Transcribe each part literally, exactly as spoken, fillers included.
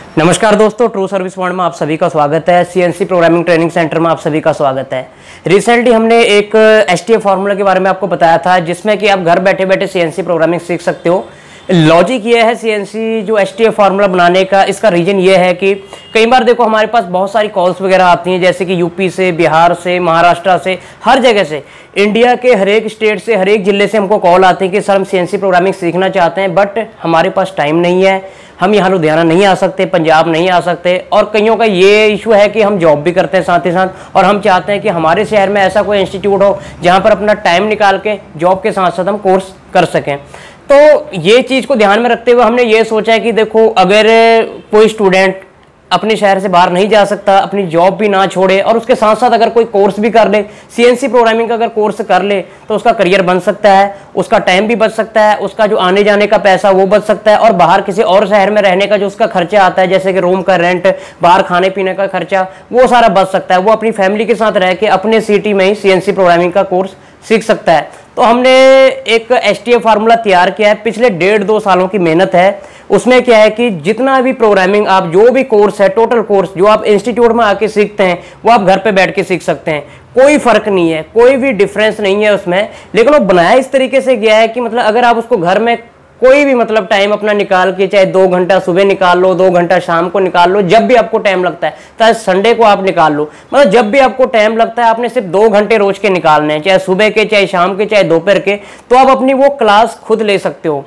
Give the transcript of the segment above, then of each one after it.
नमस्कार दोस्तों, true service point में आप सभी का स्वागत है। सीएनसी प्रोग्रामिंग ट्रेनिंग सेंटर में आप सभी का स्वागत है। रिसेंटली हमने एक एचटीएफ फार्मूला के बारे में आपको बताया था, जिसमें कि आप घर बैठे बैठे सीएनसी प्रोग्रामिंग सीख सकते हो। लॉजिक ये है सीएनसी जो एचटीएफ फार्मूला बनाने का, इसका रीजन ये है कि कई बार देखो हमारे पास बहुत सारी कॉल्स वगैरह आती हैं, जैसे कि यूपी से, बिहार से, महाराष्ट्र से, हर जगह से, इंडिया के हर एक स्टेट से, हर एक जिले से हमको कॉल आती है कि सर हम सीएनसी प्रोग्रामिंग सीखना चाहते हैं, बट हमारे पास टाइम नहीं है, हम यहाँ लुधियाना नहीं आ सकते, पंजाब नहीं आ सकते। और कईयों का ये इशू है कि हम जॉब भी करते हैं साथ ही साथ, और हम चाहते हैं कि हमारे शहर में ऐसा कोई इंस्टीट्यूट हो जहाँ पर अपना टाइम निकाल के जॉब के साथ साथ हम कोर्स कर सकें। तो ये चीज़ को ध्यान में रखते हुए हमने ये सोचा है कि देखो, अगर कोई स्टूडेंट अपने शहर से बाहर नहीं जा सकता, अपनी जॉब भी ना छोड़े, और उसके साथ साथ अगर कोई कोर्स भी कर ले, सीएनसी प्रोग्रामिंग का अगर कोर्स कर ले, तो उसका करियर बन सकता है, उसका टाइम भी बच सकता है, उसका जो आने जाने का पैसा वो बच सकता है, और बाहर किसी और शहर में रहने का जो उसका खर्चा आता है, जैसे कि रूम का रेंट, बाहर खाने पीने का खर्चा, वो सारा बच सकता है। वो अपनी फैमिली के साथ रह के अपने सिटी में ही सीएनसी प्रोग्रामिंग का कोर्स सीख सकता है। तो हमने एक एचटीएफ फार्मूला तैयार किया है, पिछले डेढ़ दो सालों की मेहनत है। उसमें क्या है कि जितना भी प्रोग्रामिंग आप, जो भी कोर्स है, टोटल कोर्स जो आप इंस्टीट्यूट में आके सीखते हैं, वो आप घर पे बैठ के सीख सकते हैं। कोई फर्क नहीं है, कोई भी डिफरेंस नहीं है उसमें। लेकिन वो बनाया इस तरीके से गया है कि मतलब अगर आप उसको घर में कोई भी मतलब टाइम अपना निकाल के, चाहे दो घंटा सुबह निकाल लो, दो घंटा शाम को निकाल लो, जब भी आपको टाइम लगता है, चाहे संडे को आप निकाल लो, मतलब जब भी आपको टाइम लगता है, आपने सिर्फ दो घंटे रोज के निकालने हैं, चाहे सुबह के, चाहे शाम के, चाहे दोपहर के, तो आप अपनी वो क्लास खुद ले सकते हो।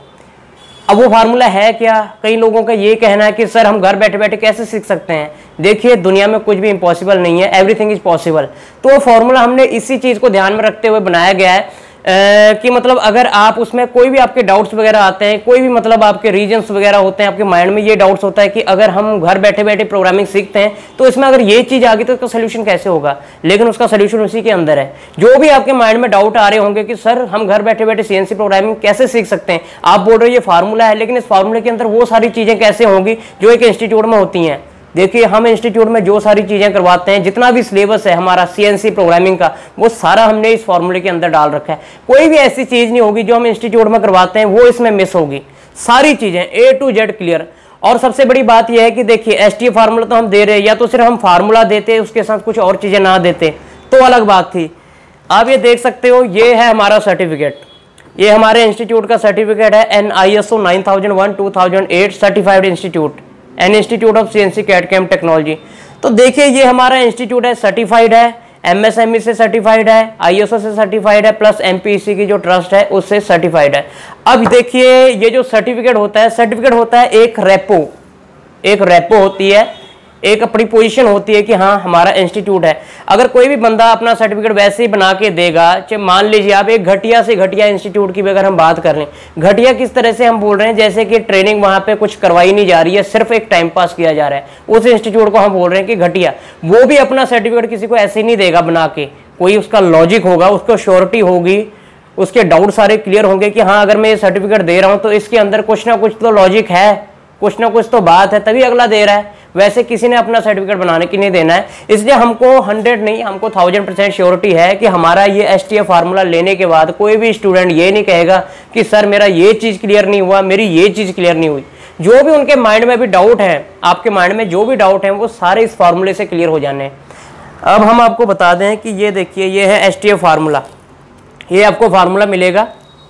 अब वो फार्मूला है क्या? कई लोगों का ये कहना है कि सर हम घर बैठे बैठे कैसे सीख सकते हैं। देखिए, दुनिया में कुछ भी इम्पॉसिबल नहीं है, एवरीथिंग इज पॉसिबल। तो वो फार्मूला हमने इसी चीज़ को ध्यान में रखते हुए बनाया गया है Uh, कि मतलब अगर आप उसमें कोई भी आपके डाउट्स वगैरह आते हैं, कोई भी मतलब आपके रीजन्स वगैरह होते हैं, आपके माइंड में ये डाउट्स होता है कि अगर हम घर बैठे बैठे प्रोग्रामिंग सीखते हैं तो इसमें अगर ये चीज़ आ गई तो इसका सोल्यूशन कैसे होगा। लेकिन उसका सोल्यूशन उसी के अंदर है। जो भी आपके माइंड में डाउट आ रहे होंगे कि सर हम घर बैठे बैठे सीएनसी प्रोग्रामिंग कैसे सीख सकते हैं, आप बोल रहे हो ये फार्मूला है, लेकिन इस फार्मूले के अंदर वो सारी चीज़ें कैसे होंगी जो एक इंस्टीट्यूट में होती हैं। देखिए, हम इंस्टीट्यूट में जो सारी चीज़ें करवाते हैं, जितना भी सिलेबस है हमारा सीएनसी प्रोग्रामिंग का, वो सारा हमने इस फॉर्मूले के अंदर डाल रखा है। कोई भी ऐसी चीज़ नहीं होगी जो हम इंस्टीट्यूट में करवाते हैं वो इसमें मिस होगी। सारी चीज़ें ए टू जेड क्लियर। और सबसे बड़ी बात यह है कि देखिए, एचटीएफ फार्मूला तो हम दे रहे हैं, या तो सिर्फ हम फार्मूला देते, उसके साथ कुछ और चीज़ें ना देते तो अलग बात थी। आप ये देख सकते हो, ये है हमारा सर्टिफिकेट, ये हमारे इंस्टीट्यूट का सर्टिफिकेट है, an I S O nine thousand one two thousand eight certified institute, an institute of CNC CAD CAM technology. तो देखिए, ये हमारा इंस्टीट्यूट है, सर्टिफाइड है, एमएसएमई से सर्टिफाइड है, आईएसओ से सर्टिफाइड है, प्लस एमपीसी की जो ट्रस्ट है उससे सर्टिफाइड है। अब देखिए, ये जो सर्टिफिकेट होता है, सर्टिफिकेट होता है एक रेपो, एक रेपो होती है, एक अपनी पोजीशन होती है कि हाँ हमारा इंस्टीट्यूट है। अगर कोई भी बंदा अपना सर्टिफिकेट वैसे ही बना के देगा, चाहे मान लीजिए आप एक घटिया से घटिया इंस्टीट्यूट की भी अगर हम बात कर लें, घटिया किस तरह से हम बोल रहे हैं, जैसे कि ट्रेनिंग वहाँ पे कुछ करवाई नहीं जा रही है, सिर्फ एक टाइम पास किया जा रहा है, उस इंस्टीट्यूट को हम बोल रहे हैं कि घटिया। वो भी अपना सर्टिफिकेट किसी को ऐसे नहीं देगा बना के, कोई उसका लॉजिक होगा, उसको श्योरिटी होगी, उसके डाउट सारे क्लियर होंगे कि हाँ अगर मैं ये सर्टिफिकेट दे रहा हूँ तो इसके अंदर कुछ ना कुछ तो लॉजिक है, कुछ ना कुछ तो बात है, तभी अगला दे रहा है। वैसे किसी ने अपना सर्टिफिकेट बनाने की नहीं देना है। इसलिए हमको हंड्रेड नहीं, हमको थाउजेंड परसेंट श्योरिटी है कि हमारा ये एचटीएफ फार्मूला लेने के बाद कोई भी स्टूडेंट ये नहीं कहेगा कि सर मेरा ये चीज़ क्लियर नहीं हुआ, मेरी ये चीज़ क्लियर नहीं हुई। जो भी उनके माइंड में भी डाउट है, आपके माइंड में जो भी डाउट है, वो सारे इस फार्मूले से क्लियर हो जाने हैं। अब हम आपको बता दें कि ये देखिए, ये है एचटीएफ फार्मूला, ये आपको फार्मूला मिलेगा।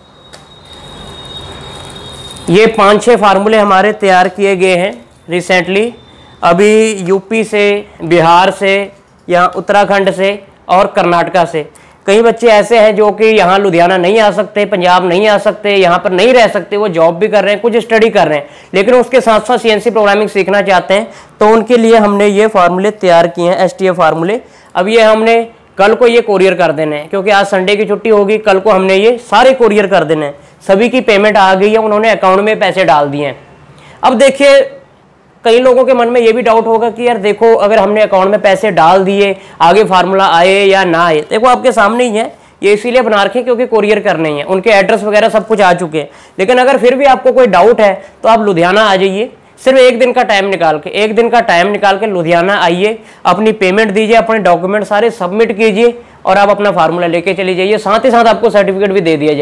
ये पाँच छः फार्मूले हमारे तैयार किए गए हैं रिसेंटली, अभी यूपी से, बिहार से, या उत्तराखंड से और कर्नाटका से। कई बच्चे ऐसे हैं जो कि यहाँ लुधियाना नहीं आ सकते, पंजाब नहीं आ सकते, यहाँ पर नहीं रह सकते, वो जॉब भी कर रहे हैं, कुछ स्टडी कर रहे हैं, लेकिन उसके साथ साथ सीएनसी प्रोग्रामिंग सीखना चाहते हैं। तो उनके लिए हमने ये फार्मूले तैयार किए हैं, एचटीएफ फार्मूले। अब ये हमने कल को ये कोरियर कर देने हैं, क्योंकि आज संडे की छुट्टी होगी, कल को हमने ये सारे कोरियर कर देने हैं। सभी की पेमेंट आ गई है, उन्होंने अकाउंट में पैसे डाल दिए हैं। अब देखिए, कई लोगों के मन में ये भी डाउट होगा कि यार देखो, अगर हमने अकाउंट में पैसे डाल दिए, आगे फार्मूला आए या ना आए, देखो आपके सामने ही है, ये इसीलिए बना रखे क्योंकि कोरियर करने ही है, उनके एड्रेस वगैरह सब कुछ आ चुके हैं। लेकिन अगर फिर भी आपको कोई डाउट है तो आप लुधियाना आ जाइए, सिर्फ एक दिन का टाइम निकाल के, एक दिन का टाइम निकाल के लुधियाना आइए, अपनी पेमेंट दीजिए, अपने डॉक्यूमेंट सारे सबमिट कीजिए और आप अपना फार्मूला लेके चले जाइए। साथ ही साथ आपको सर्टिफिकेट भी दे दिया जाएगा।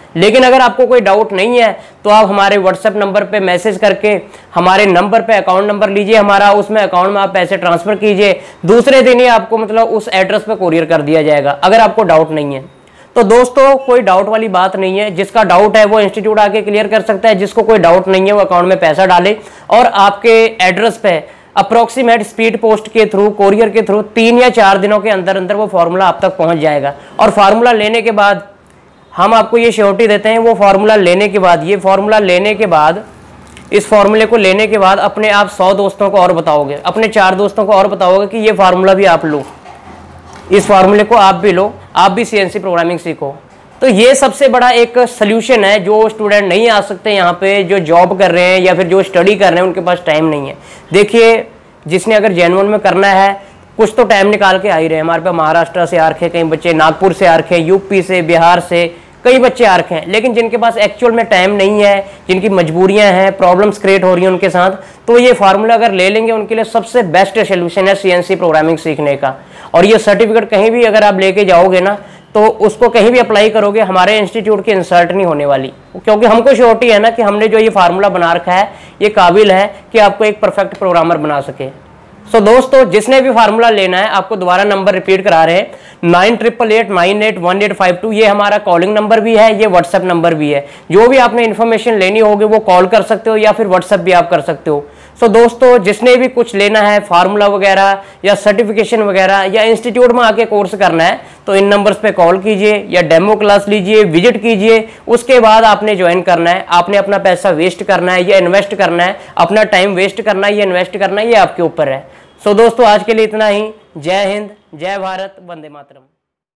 लेकिन अगर आपको कोई डाउट नहीं है तो आप हमारे व्हाट्सएप नंबर पे मैसेज करके हमारे नंबर पे अकाउंट नंबर लीजिए हमारा, उसमें अकाउंट में आप पैसे ट्रांसफर कीजिए, दूसरे दिन ही आपको मतलब उस एड्रेस पे कोरियर कर दिया जाएगा अगर आपको डाउट नहीं है। तो दोस्तों कोई डाउट वाली बात नहीं है, जिसका डाउट है वो इंस्टीट्यूट आके क्लियर कर सकता है, जिसको कोई डाउट नहीं है वो अकाउंट में पैसा डाले और आपके एड्रेस पे अप्रोक्सीमेट स्पीड पोस्ट के थ्रू, कोरियर के थ्रू तीन या चार दिनों के अंदर अंदर वो फार्मूला आप तक पहुंच जाएगा। और फार्मूला लेने के बाद हम आपको ये श्योरिटी देते हैं, वो फार्मूला लेने के बाद ये फार्मूला लेने के बाद इस फार्मूले को लेने के बाद अपने आप सौ दोस्तों को और बताओगे, अपने चार दोस्तों को और बताओगे कि ये फार्मूला भी आप लो, इस फार्मूले को आप भी लो, आप भी सीएनसी प्रोग्रामिंग सीखो। तो ये सबसे बड़ा एक सोल्यूशन है। जो स्टूडेंट नहीं आ सकते यहाँ पे, जो जॉब कर रहे हैं या फिर जो स्टडी कर रहे हैं, उनके पास टाइम नहीं है। देखिए जिसने अगर जेन्युइन में करना है कुछ तो टाइम निकाल के आ ही रहे हैं। हमारे पास महाराष्ट्र से आ रखे, कई बच्चे नागपुर से आ रखे, यूपी से, बिहार से कई बच्चे आ रखे हैं, लेकिन जिनके पास एक्चुअल में टाइम नहीं है, जिनकी मजबूरियां हैं, प्रॉब्लम्स क्रिएट हो रही हैं उनके साथ, तो ये फार्मूला अगर ले लेंगे उनके लिए सबसे बेस्ट सोल्यूशन है सीएनसी प्रोग्रामिंग सीखने का। और ये सर्टिफिकेट कहीं भी अगर आप लेके जाओगे ना तो उसको कहीं भी अप्लाई करोगे, हमारे इंस्टीट्यूट की इंसल्ट नहीं होने वाली, क्योंकि हमको श्योरिटी है ना कि हमने जो ये फार्मूला बना रखा है ये काबिल है कि आपको एक परफेक्ट प्रोग्रामर बना सके। सो so, दोस्तों जिसने भी फार्मूला लेना है, आपको दोबारा नंबर रिपीट करा रहे हैं, nine triple eight nine eight one eight five two, ये हमारा कॉलिंग नंबर भी है, ये व्हाट्सएप नंबर भी है। जो भी आपने इन्फॉर्मेशन लेनी होगी वो कॉल कर सकते हो या फिर व्हाट्सएप भी आप कर सकते हो। सो so, दोस्तों जिसने भी कुछ लेना है, फार्मूला वगैरह या सर्टिफिकेशन वगैरह या इंस्टीट्यूट में आके कोर्स करना है, तो इन नंबर्स पे कॉल कीजिए या डेमो क्लास लीजिए, विजिट कीजिए। उसके बाद आपने ज्वाइन करना है, आपने अपना पैसा वेस्ट करना है या इन्वेस्ट करना है, अपना टाइम वेस्ट करना है या इन्वेस्ट करना है, ये आपके ऊपर है। सो so, दोस्तों आज के लिए इतना ही। जय हिंद, जय भारत, वंदे मातरम।